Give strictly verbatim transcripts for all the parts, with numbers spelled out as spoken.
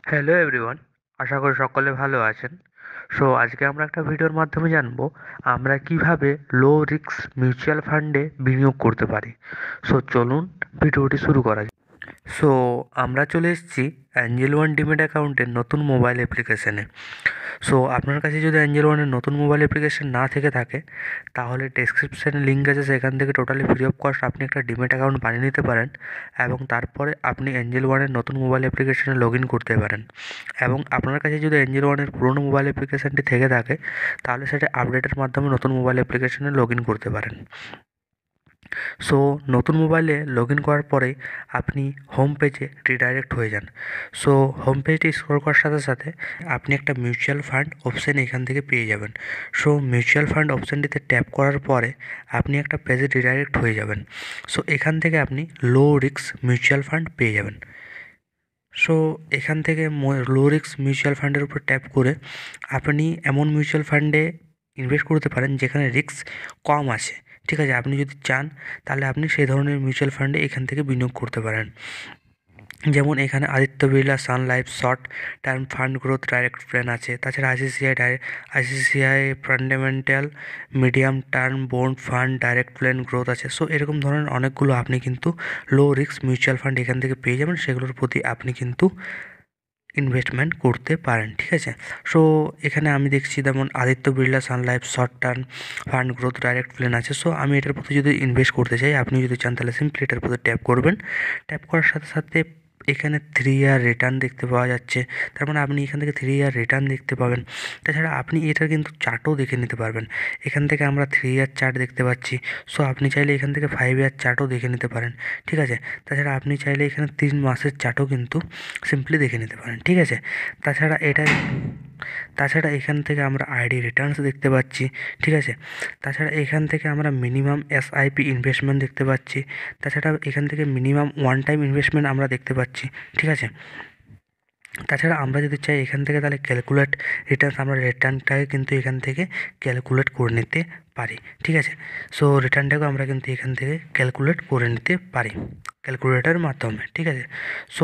Hello everyone, আশা করি সকলে ভালো আছেন। সো আজকে আমরা একটা ভিডিওর মাধ্যমে জানবো আমরা কিভাবে লো রিস্ক মিউচুয়াল ফান্ডে বিনিয়োগ করতে পারি। সো চলুন ভিডিওটি শুরু করা যাক। সো আমরা চলে এসেছি অ্যাঞ্জেল ওয়ান ডিমেট অ্যাকাউন্টের নতুন মোবাইল অ্যাপ্লিকেশনে। সো আপনার কাছে যদি অ্যাঞ্জেল ওয়ানের নতুন মোবাইল অ্যাপ্লিকেশন না থেকে থাকে, তাহলে ডেসক্রিপশানে লিঙ্ক আছে, সেখান থেকে টোটালি ফ্রি অফ কস্ট আপনি একটা ডিমেট অ্যাকাউন্ট বানিয়ে নিতে পারেন এবং তারপরে আপনি অ্যাঞ্জেল ওয়ানের নতুন মোবাইল অ্যাপ্লিকেশনে লগ ইন করতে পারেন। এবং আপনার কাছে যদি অ্যাঞ্জেল ওয়ানের পুরোনো মোবাইল অ্যাপ্লিকেশানটি থেকে থাকে, তাহলে সেটা আপডেটের মাধ্যমে নতুন মোবাইল অ্যাপ্লিকেশনে লগ ইন করতে পারেন। সো নতুন মোবাইলে লগ ইন করার পরে আপনি হোম পেজে রিডাইরেক্ট হয়ে যান। সো হোম পেজটি স্ক্রল করার সাথে সাথে আপনি একটা মিউচুয়াল ফান্ড অপশান এখান থেকে পেয়ে যাবেন। সো মিউচুয়াল ফান্ড অপশানটিতে ট্যাপ করার পরে আপনি একটা পেজে রিডাইরেক্ট হয়ে যাবেন। সো এখান থেকে আপনি লো রিস্ক মিউচুয়াল ফান্ড পেয়ে যাবেন। সো এখান থেকে লো রিস্ক মিউচুয়াল ফান্ডের উপর ট্যাপ করে আপনি এমন মিউচুয়াল ফান্ডে ইনভেস্ট করতে পারেন যেখানে রিস্ক কম আছে। ঠিক আছে, আপনি যদি চান তাহলে আপনি সেই ধরনের মিউচুয়াল ফান্ডে এখান থেকে বিনিয়োগ করতে পারেন। যেমন এখানে Aditya Birla sun life short term fund growth direct plan আছে। তাছাড়া ICICI direct ICICI fundamental medium term bond fund direct plan growth আছে। সো এরকম ধরনের অনেকগুলো আপনি কিন্তু লো রিস্ক মিউচুয়াল ফান্ড এখান থেকে পেয়ে যাবেন, সেগুলোর প্রতি আপনি কিন্তু ইনভেস্টমেন্ট করতে পারেন। ঠিক আছে, সো এখানে আমি দেখছি যেমন Aditya Birla sun life short term fund growth direct plan আছে। সো আমি এটার প্রতি যদি ইনভেস্ট করতে চাই, আপনি যদি চান তাহলে সিম্পলি এটার প্রতি ট্যাপ করবেন। ট্যাপ করার সাথে সাথে এখানে থ্রি ইয়ার রিটার্ন দেখতে পাওয়া যাচ্ছে, তার মানে আপনি এখান থেকে থ্রি ইয়ার রিটার্ন দেখতে পাবেন। তাছাড়া আপনি এটার কিন্তু চার্টও দেখে নিতে পারবেন। এখান থেকে আমরা থ্রি ইয়ার চার্ট দেখতে পাচ্ছি। সো আপনি চাইলে এখান থেকে ফাইভ ইয়ার চার্টও দেখে নিতে পারেন। ঠিক আছে, তাছাড়া আপনি চাইলে এখানে তিন মাসের চার্টও কিন্তু সিম্পলি দেখে নিতে পারেন। ঠিক আছে, তাছাড়া এটা তাছাড়া এখান থেকে আমরা আইডি রিটার্নস দেখতে পাচ্ছি। ঠিক আছে, তাছাড়া এখান থেকে আমরা মিনিমাম এসআইপি ইনভেস্টমেন্ট দেখতে পাচ্ছি। তাছাড়া এখান থেকে মিনিমাম ওয়ান টাইম ইনভেস্টমেন্ট আমরা দেখতে পাচ্ছি। ঠিক আছে, তাছাড়া আমরা যদি চাই এখান থেকে তাহলে ক্যালকুলেট রিটার্নস, আমরা রিটার্নটাকে কিন্তু এখান থেকে ক্যালকুলেট করে নিতে পারি। ঠিক আছে, সো রিটার্নটাকেও আমরা কিন্তু এখান থেকে ক্যালকুলেট করে নিতে পারি ক্যালকুলেটরের মাধ্যমে। ঠিক আছে, সো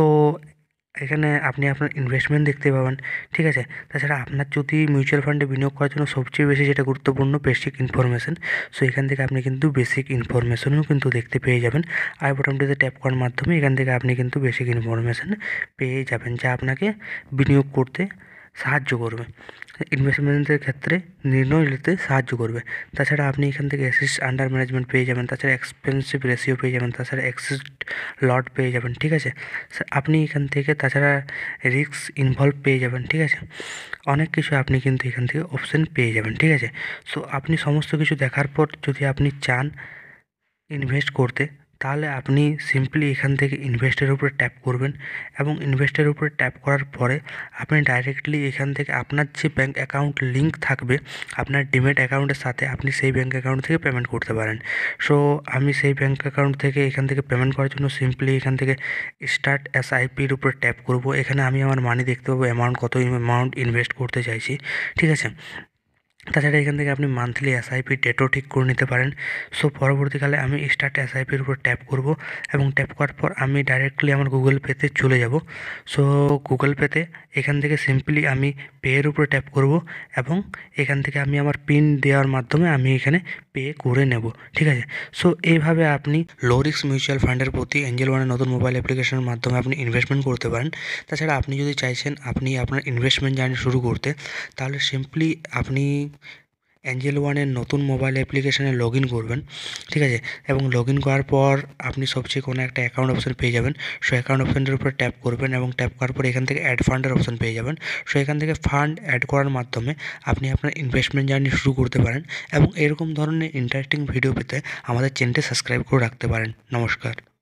এখানে আপনি আপনার ইনভেস্টমেন্ট দেখতে পাবেন। ঠিক আছে, তাছাড়া আপনার যদি মিউচুয়াল ফান্ডে বিনিয়োগ করার জন্য সবচেয়ে বেশি যেটা গুরুত্বপূর্ণ বেসিক ইনফরমেশন, সো এখান থেকে আপনি কিন্তু বেসিক ইনফরমেশনও কিন্তু দেখতে পেয়ে যাবেন। আই বাটনটিতে ট্যাপ করার মাধ্যমে এখান থেকে আপনি কিন্তু বেসিক ইনফরমেশন পেয়ে যাবেন, যা আপনাকে বিনিয়োগ করতে সাহায্য করবে, ইনভেস্টমেন্টের ক্ষেত্রে নির্ণয় নিতে সাহায্য করবে। তাছাড়া আপনি এখান থেকে অ্যাসেটস আন্ডার ম্যানেজমেন্ট পেয়ে যাবেন, তাছাড়া এক্সপেন্সিভ রেশিও পেয়ে যাবেন, তাছাড়া অ্যাক্সেস লট পেয়ে যাবেন। ঠিক আছে, আপনি এখান থেকে তাছাড়া রিস্ক ইনভলভ পেয়ে যাবেন। ঠিক আছে, অনেক কিছু আপনি কিন্তু এখান থেকে অপশান পেয়ে যাবেন। ঠিক আছে, সো আপনি সমস্ত কিছু দেখার পর যদি আপনি চান ইনভেস্ট করতে, তাহলে আপনি সিম্পলি এখান থেকে ইনভেস্টের উপরে ট্যাপ করবেন এবং ইনভেস্টের উপরে ট্যাপ করার পরে আপনি ডাইরেক্টলি এখান থেকে আপনার যে ব্যাঙ্ক অ্যাকাউন্ট লিঙ্ক থাকবে আপনার ডিমেট অ্যাকাউন্টের সাথে, আপনি সেই ব্যাঙ্ক অ্যাকাউন্ট থেকে পেমেন্ট করতে পারেন। সো আমি সেই ব্যাঙ্ক অ্যাকাউন্ট থেকে এখান থেকে পেমেন্ট করার জন্য সিম্পলি এখান থেকে স্টার্ট এসআইপির উপরে ট্যাপ করব। এখানে আমি আমার মানি দেখতে পাবো, অ্যামাউন্ট কত অ্যামাউন্ট ইনভেস্ট করতে চাইছি। ঠিক আছে, তাছাড়া এখান থেকে আপনি মান্থলি এসআইপি ডেটও ঠিক করে নিতে পারেন। সো পরবর্তীকালে আমি স্টার্ট এসআইপির উপর ট্যাপ করব এবং ট্যাপ করার পর আমি ডাইরেক্টলি আমার গুগল পেতে চলে যাব। সো গুগল পেতে এখান থেকে সিম্পলি আমি পেয়ের উপরে ট্যাপ করব এবং এখান থেকে আমি আমার পিন দেওয়ার মাধ্যমে আমি এখানে পে করে নেব। ঠিক আছে, সো এইভাবে আপনি লো রিস্ক মিউচুয়াল ফান্ডের প্রতি এঞ্জেল ওয়ানের নতুন মোবাইল অ্যাপ্লিকেশনের মাধ্যমে আপনি ইনভেস্টমেন্ট করতে পারেন। তাছাড়া আপনি যদি চাইছেন আপনি আপনার ইনভেস্টমেন্ট জার্নি শুরু করতে, তাহলে সিম্পলি আপনি অ্যাঞ্জেল ওয়ানের নতুন মোবাইল অ্যাপ্লিকেশানে লগ ইন করবেন। ঠিক আছে, এবং লগ ইন করার পর আপনি সবচেয়ে কোনো একটা অ্যাকাউন্ট অপশান পেয়ে যাবেন। সো অ্যাকাউন্ট অপশানটার উপর ট্যাপ করবেন এবং ট্যাপ করার পর এখান থেকে অ্যাড ফান্ডের অপশান পেয়ে যাবেন। সো এখান থেকে ফান্ড অ্যাড করার মাধ্যমে আপনি আপনার ইনভেস্টমেন্ট জার্নি শুরু করতে পারেন এবং এরকম ধরনের ইন্টারেস্টিং ভিডিও পেতে আমাদের চ্যানেলটি সাবস্ক্রাইব করে রাখতে পারেন। নমস্কার।